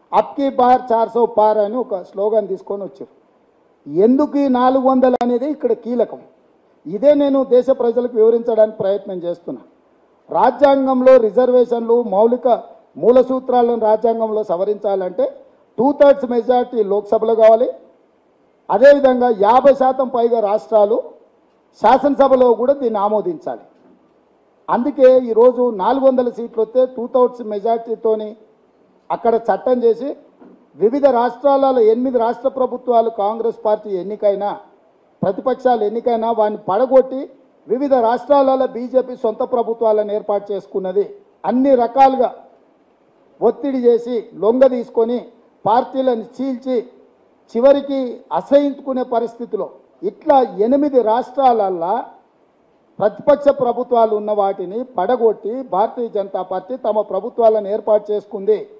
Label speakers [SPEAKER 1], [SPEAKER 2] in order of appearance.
[SPEAKER 1] అబ్కి bar 400 పార్ అని ఒక స్లోగన్ తీసుకొని వచ్చారు. ఎందుకు ఈ 400 అనేది ఇక్కడ కీలకం. ఇదే నేను దేశ ప్రజలకు వివరించడానికి ప్రయత్నం చేస్తున్నా. రాజ్యాంగంలో రిజర్వేషన్లు మౌలిక మూల సూత్రాలను రాజ్యాంగంలో సవరించాలంటే 2/3 మెజార్టీ లోక్సభలో కావాలి. అదేవిధంగా 50% పైగా రాష్ట్రాలు శాసనసభలో కూడా దీన్ని ఆమోదించాలి. అందుకే ఈరోజు 400 సీట్లు వస్తే 2/3 మెజార్టీతోని అక్కడ చట్టం చేసి వివిధ రాష్ట్రాలలో 8 రాష్ట్ర ప్రభుత్వాలు కాంగ్రెస్ పార్టీ ఎన్నికైనా ప్రతిపక్షాలు ఎన్నికైనా వాడిని పడగొట్టి వివిధ రాష్ట్రాలలో బీజేపీ సొంత ప్రభుత్వాలను ఏర్పాటు చేసుకున్నది. అన్ని రకాలుగా ఒత్తిడి చేసి లొంగ తీసుకొని పార్టీలను చీల్చి చివరికి అసహించుకునే పరిస్థితిలో ఇట్లా 8 రాష్ట్రాలల్లో ప్రతిపక్ష ప్రభుత్వాలు ఉన్న వాటిని పడగొట్టి భారతీయ జనతా పార్టీ తమ ప్రభుత్వాలను ఏర్పాటు చేసుకుంది.